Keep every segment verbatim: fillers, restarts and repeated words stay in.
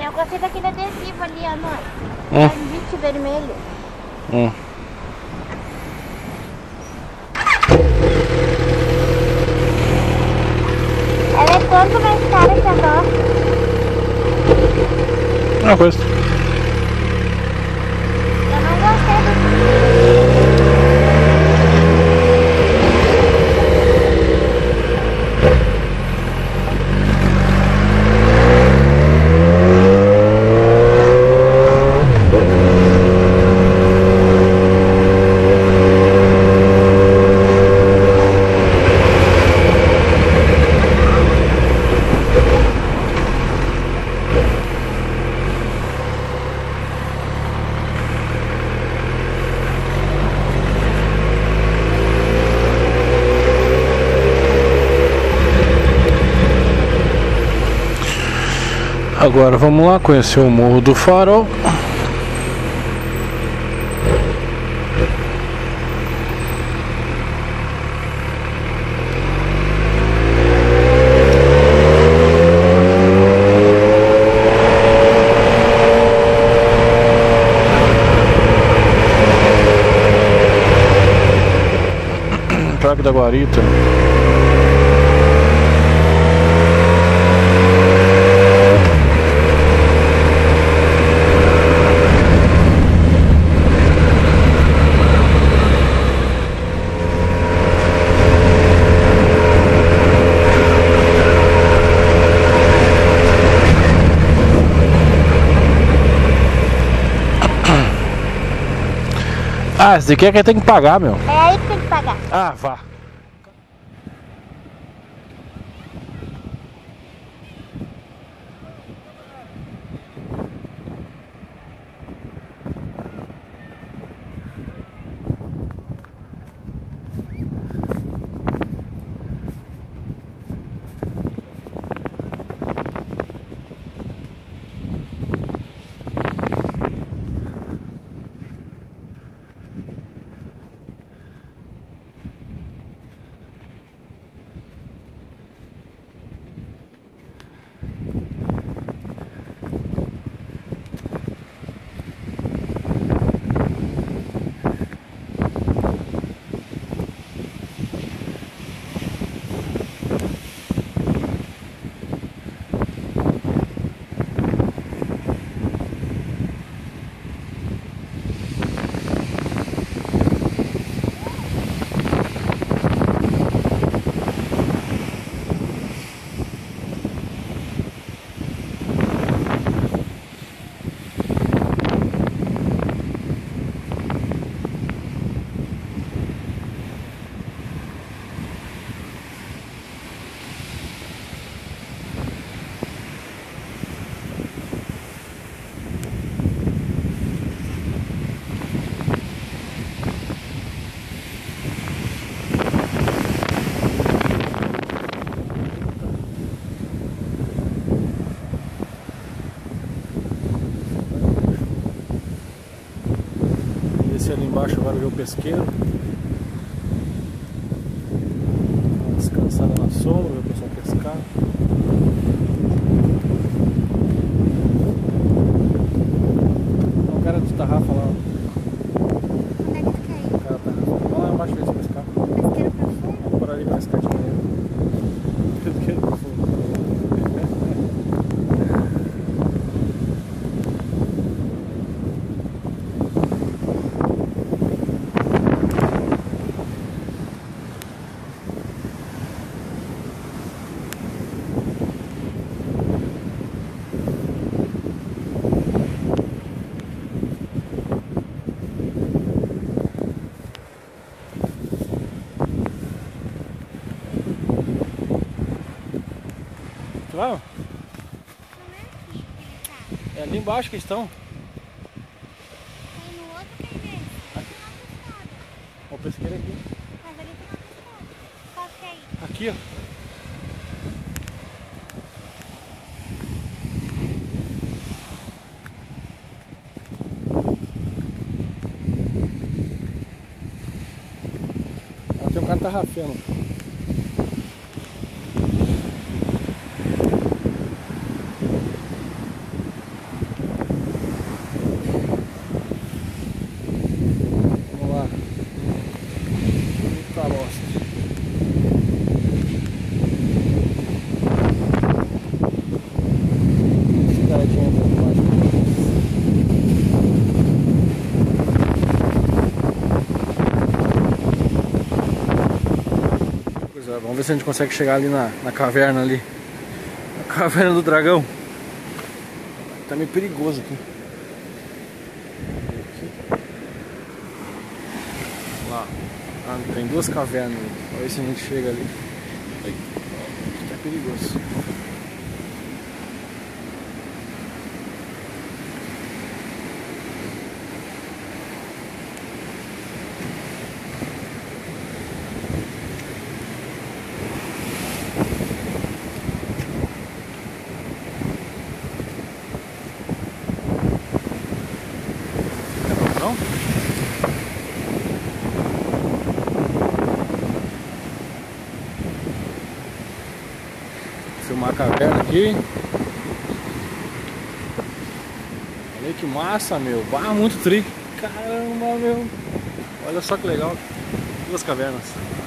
Eu gostei daquele adesivo ali, ó, mãe. Hum. Convite vermelho. Hum. Ela é quanto mais cara que a nossa? Uma coisa. Eu não gostei do... Agora vamos lá conhecer o Morro do Farol. Praga da Guarita. Ah, esse daqui é quem tem que pagar, meu. É aí que tem que pagar. Ah, vá. Ali embaixo agora ver o pesqueiro. Uma descansada na sombra, ver o pessoal pescar. O cara de tarrafa lá. Onde é que tu quer ir? O cara da tarrafa. Vamos lá embaixo ver se pescar. Pesqueiro profundo? Vamos por ali pescar de manhã. Pesqueiro profundo. Vamos? É ali embaixo que estão. Tem no outro, tem nesse. Aqui. Tem uma pescada. O pesqueiro aqui. Mas ali tem uma pescada. Qual que é aí? Aqui, ó. Ah, tem um cara tarrafando. ver se a gente consegue chegar ali na, na caverna ali. A caverna do dragão. Tá meio perigoso aqui. aqui. Lá. Ah, tem duas cavernas ali. Vamos ver se a gente chega ali. Aí. Tá perigoso. Não? Vou filmar a caverna aqui. Olha que massa, meu. Bah, muito tri. Caramba, meu. Olha só que legal. Duas cavernas.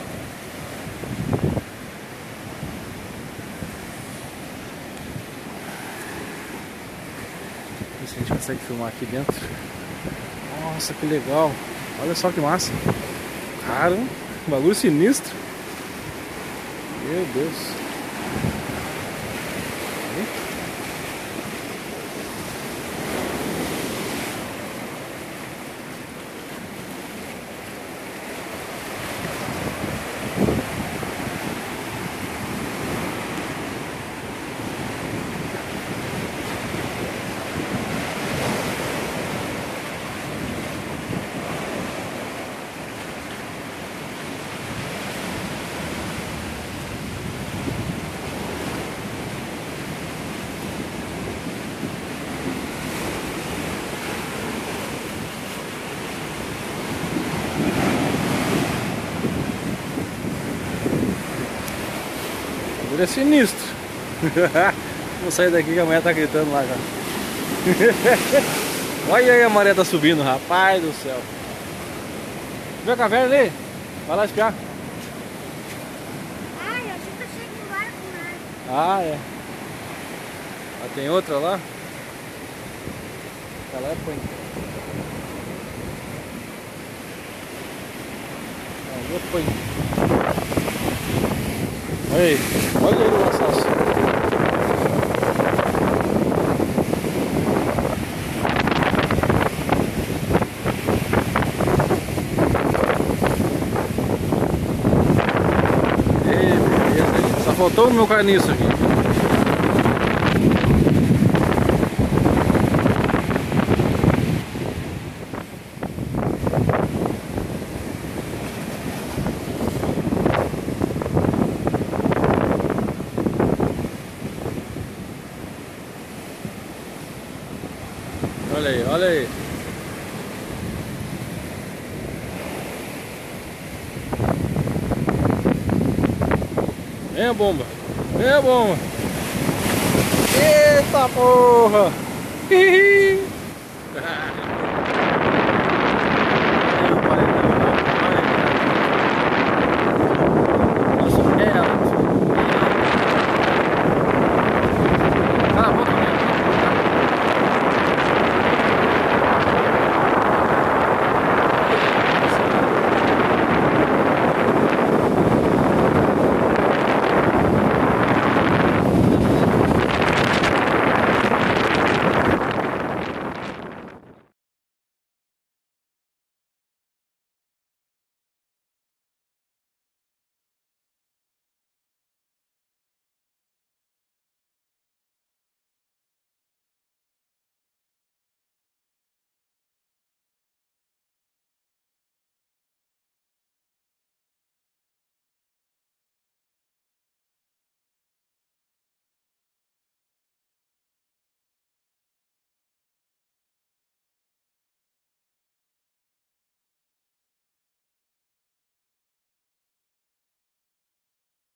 Ver se a gente consegue filmar aqui dentro. Nossa, que legal. Olha só que massa. Caramba, bagulho sinistro. Meu Deus. Ele é sinistro. Vou sair daqui que a mulher tá gritando lá já. Olha aí, a maré tá subindo, rapaz do céu. Viu a caverna ali? Vai lá espiar. Ai, eu achei que eu cheguei no barco, né? Ah, é. Ah, tem outra lá? Tá lá, põe. Ah, outro põe. Olha aí, olha aí o assassino. Ei, beleza aí. Só faltou o meu caniço aqui. Olha aí, olha aí. Vem a bomba. Vem a bomba. Eita porra. Nossa, é ela.